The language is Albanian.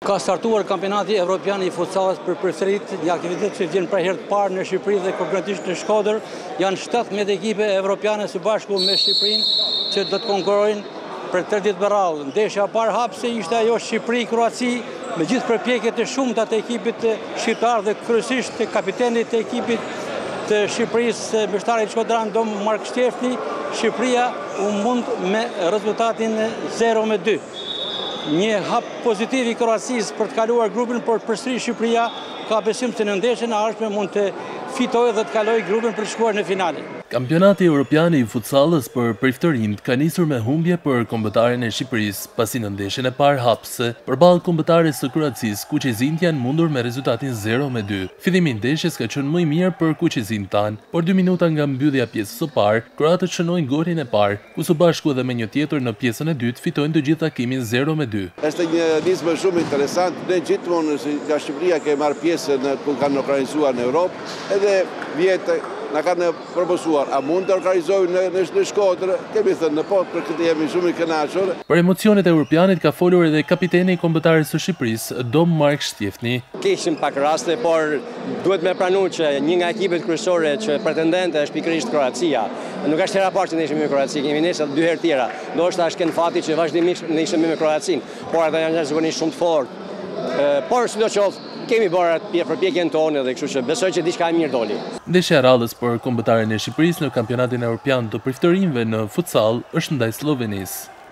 Ka startuar kampionati evropian I futsallit për përsërit, një aktivitet që vjen për herë të parë në Shqipëri dhe konkretisht në Shkodër. Janë 17 ekipe evropiane së bashku me Shqipërinë që do të konkurrojnë për 3 ditë me radhë. Ndeshja e parë hapëse ishte ajo Shqipëri-Kroaci, me gjithë përpjekjet e shumta të ekipit shqiptar dhe kryesisht të kapitenit të ekipit të Shqipërisë, mbështari Shkodran Dom Mark Shtjefni. Shqipëria u mund me rezultatin 0-2. Një hap pozitiv I Kroacisë për të kaluar grupin, por përsëri Shqipëria ka besim se në ndeshjen e ardhshme mund të fitojë dhe të kalojë grupin për të shkuar në finale. Kampionati Evropian I futsallit për priftërinë ka nisur me humbje për kombëtaren e Shqipërisë, pasi në ndeshjen e parë hapëse përballë kombëtares së Kroacisë, kuqezint janë mundur me rezultatin 0-2. Fillimi I ndeshjes ka qenë më I mirë për kuqezint tanë, por 2 minuta nga mbyllja pjesës së parë, kroatët shënojnë golin e parë, ku së bashku edhe me një tjetër në pjesën e dytë fitojnë të gjithë takimin 0-2. Është një nismë shumë interesant. Ne gjithmonë nga Shqipëria kemi marrë pjesë ku kanë organizuar në Europë, edhe vjetë na kanë propozuar, a mund të organizojnë në Shkodër? Kemi thënë në po, për këtë jemi shumë I kënaqur. Për emocionet e europianit ka folur edhe kapiteni I kombëtares së Shqipërisë, Dom Mark Shtjefni. Kishim pak raste, por duhet me pranu që një nga ekipet kryesore që pretendente është pikërisht Kroacia. Nuk është hera parë që ne ishim me Kroaci, kemi nisur 2 herë tjera. Ndoshta është kënd fati që vazhdimisht ne ishim me Kroacin, por ata janë zakonisht shumë të fortë. Por sidoqoftë kemi bërë përpjekjen tonë dhe kështu që besoj që diçka e mirë doli. Ndeshja e radhës për kombëtaren e Shqipërisë në kampionatin evropian të priftërinjve në futsal është ndaj Slovenisë.